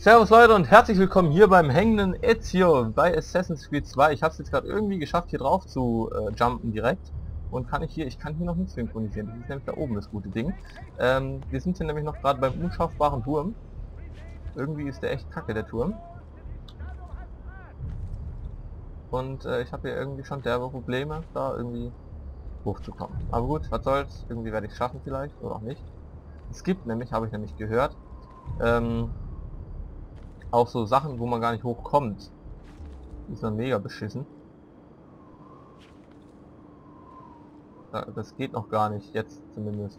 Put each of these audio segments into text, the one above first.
Servus Leute und herzlich willkommen hier beim hängenden Ezio bei Assassin's Creed 2. Ich habe es jetzt gerade irgendwie geschafft, hier drauf zu jumpen direkt. Und ich kann hier noch nicht synchronisieren. Das ist nämlich da oben das gute Ding. Wir sind hier nämlich noch gerade beim unschaffbaren Turm. Irgendwie ist der echt kacke, der Turm. Und ich habe hier irgendwie schon derbe Probleme, da irgendwie hochzukommen. Aber gut, was soll's. Irgendwie werde ich es schaffen vielleicht, oder auch nicht. Es gibt nämlich, habe ich nämlich gehört, auch so Sachen, wo man gar nicht hochkommt. Die ist dann mega beschissen. Das geht noch gar nicht, jetzt zumindest.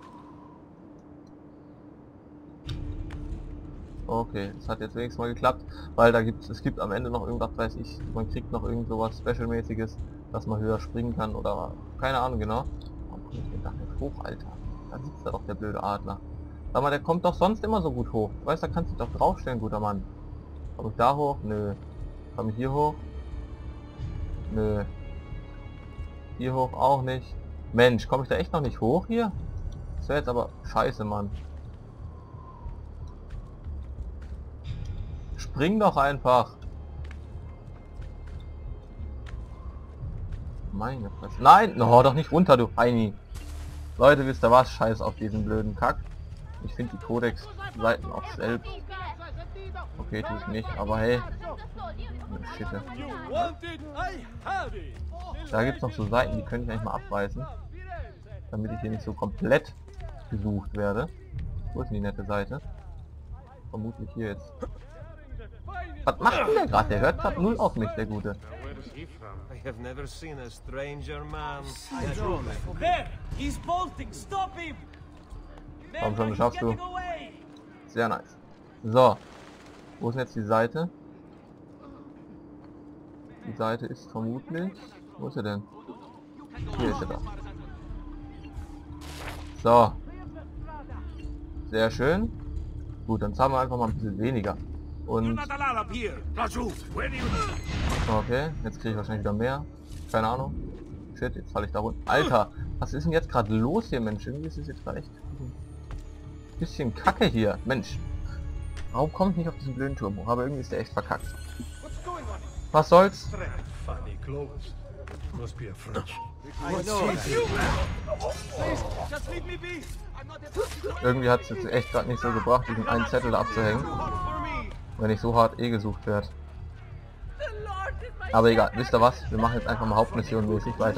Okay, das hat jetzt wenigstens mal geklappt, weil es gibt am Ende noch irgendwas, weiß ich, man kriegt noch irgend sowas Special-mäßiges, dass man höher springen kann oder keine Ahnung genau. Warum komme ich denn da nicht hoch, Alter? Da sitzt da doch der blöde Adler. Sag mal, der kommt doch sonst immer so gut hoch. Du weißt, da kannst du dich doch draufstellen, guter Mann. Komme ich da hoch? Nö. Komme ich hier hoch? Nö. Hier hoch auch nicht. Mensch, komme ich da echt noch nicht hoch hier? Das wäre jetzt aber scheiße, Mann. Spring doch einfach. Meine Fresse. Nein! Oh, doch nicht runter, du Heini. Leute, wisst ihr was? Scheiß auf diesen blöden Kack. Ich finde die Codex-Seiten auch selbst. Okay, tue ich nicht, aber hey. Shit. Da gibt es noch so Seiten, die könnte ich eigentlich mal abreißen. Damit ich hier nicht so komplett gesucht werde. Wo ist denn die nette Seite? Vermutlich hier jetzt. Was macht denn der gerade? Der hört gerade null auf mich, der Gute. Komm schon, das schaffst du. Sehr nice. So. Wo ist denn jetzt die Seite? Die Seite ist vermutlich... Wo ist er denn? Hier ist er doch. So. Sehr schön. Gut, dann zahlen wir einfach mal ein bisschen weniger. Und... Okay, jetzt kriege ich wahrscheinlich wieder mehr. Keine Ahnung. Shit, jetzt falle ich da runter. Alter, was ist denn jetzt gerade los hier, Mensch? Irgendwie ist es jetzt gerade echt ein bisschen kacke hier. Mensch. Warum komme ich nicht auf diesen blöden Turm hoch? Aber irgendwie ist der echt verkackt. Was soll's? Irgendwie hat es jetzt echt gerade nicht so gebracht, diesen einen Zettel da abzuhängen. Wenn ich so hart gesucht werde. Aber egal, wisst ihr was? Wir machen jetzt einfach mal Hauptmission mäßig weiter.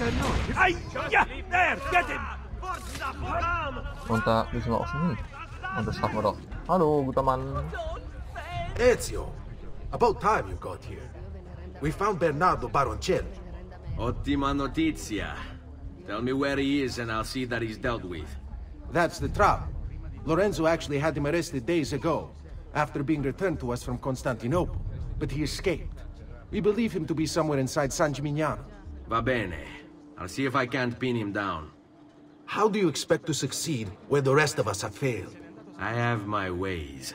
Und da müssen wir auch schon hin. Und das schaffen wir doch. Hallo, guter Mann. Ezio, about time you got here. We found Bernardo Baroncelli. Ottima notizia. Tell me where he is and I'll see that he's dealt with. That's the trouble. Lorenzo actually had him arrested days ago, after being returned to us from Constantinople. But he escaped. We believe him to be somewhere inside San Gimignano. Va bene. I'll see if I can't pin him down. How do you expect to succeed where the rest of us have failed? I have my ways.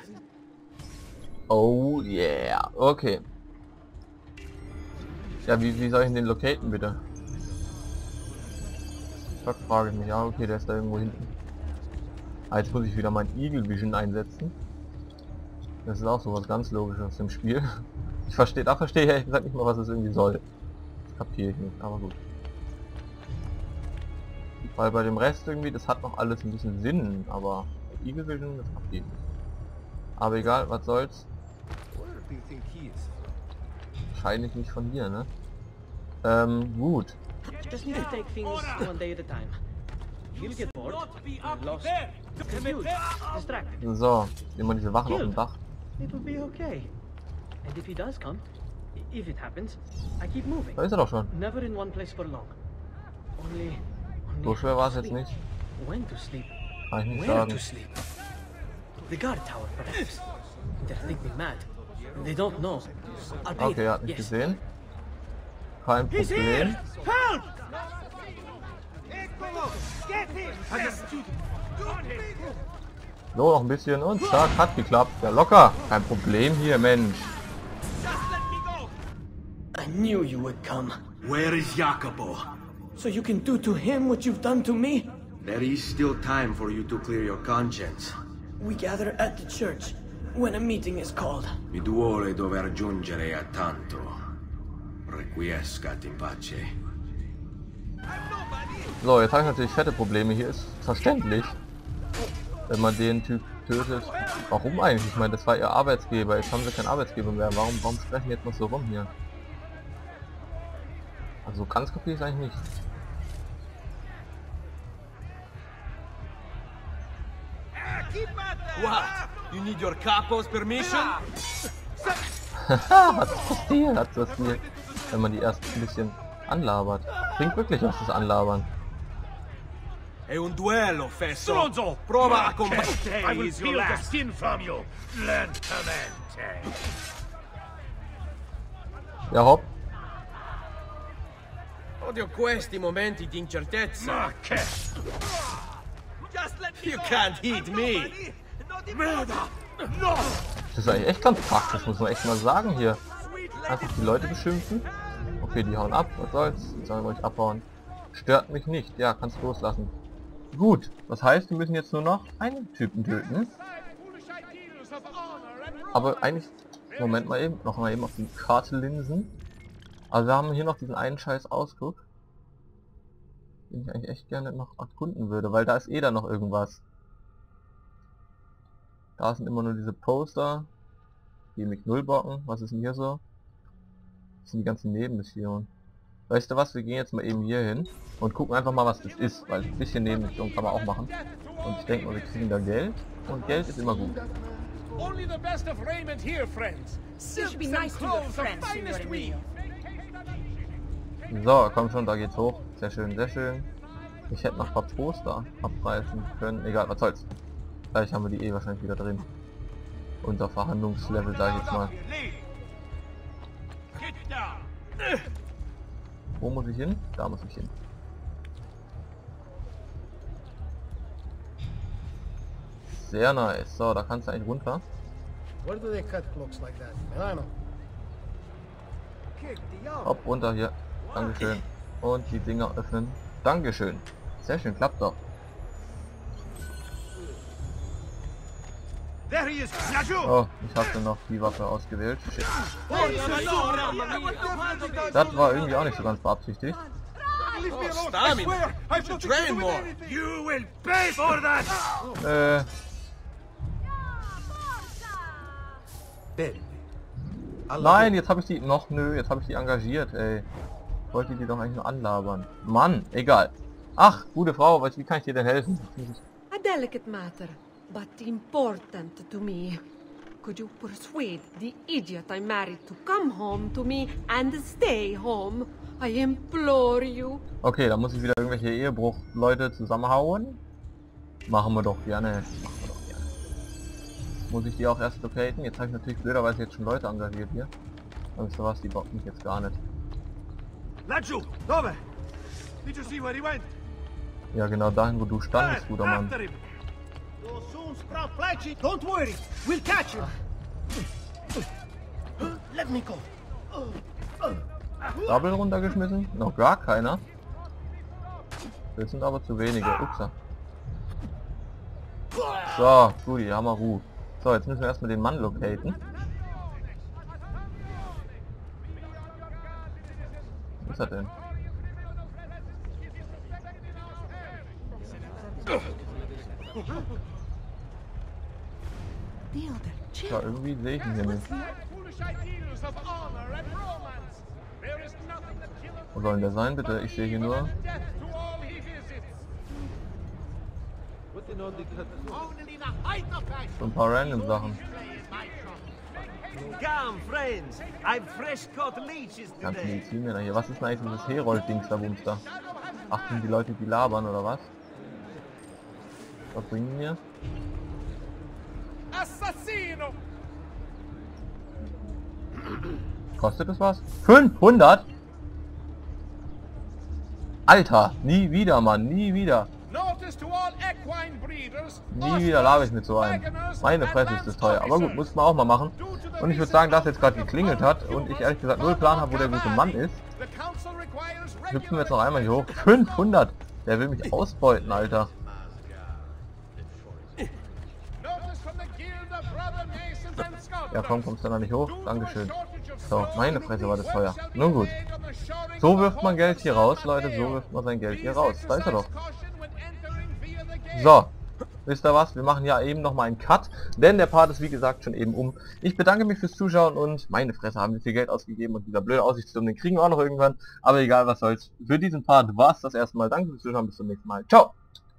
Oh yeah. Okay. Ja, wie soll ich den locaten, bitte? Das frage ich mich. Ja, okay, der ist da irgendwo hinten. Ah, jetzt muss ich wieder mein Eagle Vision einsetzen. Das ist auch so was ganz Logisches im Spiel. Ich verstehe ich ehrlich gesagt nicht mal, was es irgendwie soll. Das kapiere ich nicht, aber gut. Weil bei dem Rest irgendwie, das hat noch alles ein bisschen Sinn, aber Eagle Vision, das kapiere ich nicht. Aber egal, was soll's. Wahrscheinlich nicht von hier, ne? Gut. Just need to take things one day at a time. You'll get bored, lost, confused, distracted. So, immer diese Wachen auf dem Dach. It will be okay. And if he does come, if it happens, I keep moving. Da ist er doch schon. Never in one place for long. Only So schwer war es jetzt nicht. when to sleep. Kann ich nicht Where sagen. to sleep. The guard tower, perhaps. They'll think me mad. They don't know. I'll pay Okay, er hat them. mich Yes. gesehen. Kein He's Problem. here! Help! So, noch ein bisschen und zack, hat geklappt. Ja, locker. Kein Problem hier, Mensch. I knew you would come. Where is Jacopo? So you can do to him what you've done to me? There is still time for you to clear your conscience. We gather at the church. when a meeting is called. Mi duole dover giungere a tanto. Requiescat in pace. So, jetzt habe ich natürlich fette Probleme. Hier ist verständlich, wenn man den Typ tötet. Warum eigentlich? Ich meine, das war ihr Arbeitsgeber. Jetzt haben sie keinen Arbeitsgeber mehr. Warum sprechen die jetzt noch so rum hier? Also ganz kapiere ich eigentlich nicht. What? You need your capo's permission? Hat so Stil, wenn man die erst ein bisschen anlabert. Bringt wirklich was, das Anlabern. È un duello, fesso. Stronzo! Prova a combattere. I will peel the skin from you lentamente. Ja, hopp. Odio questi momenti di incertezza. Ma che? You can't hit me. Merda! No! Das ist eigentlich echt ganz praktisch, muss man echt mal sagen hier. Einfach die Leute beschimpfen. Okay, die hauen ab, was soll's. Die sollen ruhig abhauen. Stört mich nicht. Ja, kannst loslassen. Gut, das heißt, wir müssen jetzt nur noch einen Typen töten. Aber eigentlich, Moment mal eben, noch mal eben auf die Karte linsen. Also wir haben hier noch diesen einen scheiß Ausguck, den ich eigentlich echt gerne noch erkunden würde, weil da ist eh da noch irgendwas. Da sind immer nur diese Poster, die mich null bocken. Was ist denn hier so? Das sind die ganzen Nebenmissionen. Weißt du was, wir gehen jetzt mal eben hier hin und gucken einfach mal, was das ist, weil ein bisschen Nebenmission kann man auch machen. Und ich denke mal, wir kriegen da Geld und Geld ist immer gut. Only the best of raiment here, friends. You should be nice to your friends, Signor Emilio. So, komm schon, da geht's hoch. Sehr schön, sehr schön. Ich hätte noch ein paar Poster abreißen können. Egal, was soll's. Gleich haben wir die eh wahrscheinlich wieder drin. Unser Verhandlungslevel, sag ich jetzt mal. Wo muss ich hin? Da muss ich hin. Sehr nice. So, da kannst du eigentlich runter. Where do they cut clocks like that? Milano. Hopp, runter hier. Dankeschön. Und die Dinger öffnen. Dankeschön. Sehr schön, klappt doch. Oh, ich hatte noch die Waffe ausgewählt. Shit. Das war irgendwie auch nicht so ganz beabsichtigt. Nein, jetzt habe ich die noch, nö, jetzt habe ich die engagiert, ey. Ich wollte die doch eigentlich nur anlabern. Mann, egal. Ach, gute Frau, wie kann ich dir denn helfen? A delicate matter, but important to me. Could you persuade the idiot I married to come home to me and stay home? I implore you. Okay, da muss ich wieder irgendwelche Ehebruch-Leute zusammenhauen. Machen wir doch gerne. Muss ich die auch erst locaten? Jetzt habe ich natürlich blöderweise jetzt schon Leute engagiert hier. Aber wisst ihr was, die bocken mich jetzt gar nicht. Laggiù, dove? Did you see where he went? Ja, genau dahin, wo du standest, guter Mann. After him. You'll soon sprout fledging. Don't worry, we'll catch you. Let me go. Double runtergeschmissen? Noch gar keiner. Das sind aber zu wenige. Upsa. So, gut, haben wir Ruhe. So, jetzt müssen wir erstmal den Mann locaten. Wo ist er denn? Ja, irgendwie sehe ich ihn hier nicht. Wo soll denn der sein, bitte? Ich sehe hier nur... so ein paar random Sachen. Ganze Medizinmänner hier. Was ist denn eigentlich dieses Herold-Dings da, Wumms da? Achten die Leute, die labern, oder was? Was bringen die mir? Assassino! Kostet es was? 500? Alter, nie wieder, Mann, nie wieder. Nie wieder labe ich mit so einem. Meine Fresse ist das teuer. Aber gut, muss man auch mal machen. Und ich würde sagen, dass jetzt gerade geklingelt hat und ich ehrlich gesagt null Plan habe, wo der gute Mann ist, hüpfen wir jetzt noch einmal hier hoch. 500! Der will mich ausbeuten, Alter. Ja, komm, kommst du da nicht hoch? Dankeschön. So, meine Fresse war das teuer. Nun gut. So wirft man Geld hier raus, Leute. So wirft man sein Geld hier raus. Da ist er doch. So. Wisst ihr was? Wir machen ja eben noch mal einen Cut, denn der Part ist wie gesagt schon eben um. Ich bedanke mich fürs Zuschauen und meine Fresse haben wir viel Geld ausgegeben und dieser blöde Aussichtsturm, den kriegen wir auch noch irgendwann. Aber egal, was soll's. Für diesen Part war es das erste Mal. Danke fürs Zuschauen, bis zum nächsten Mal. Ciao!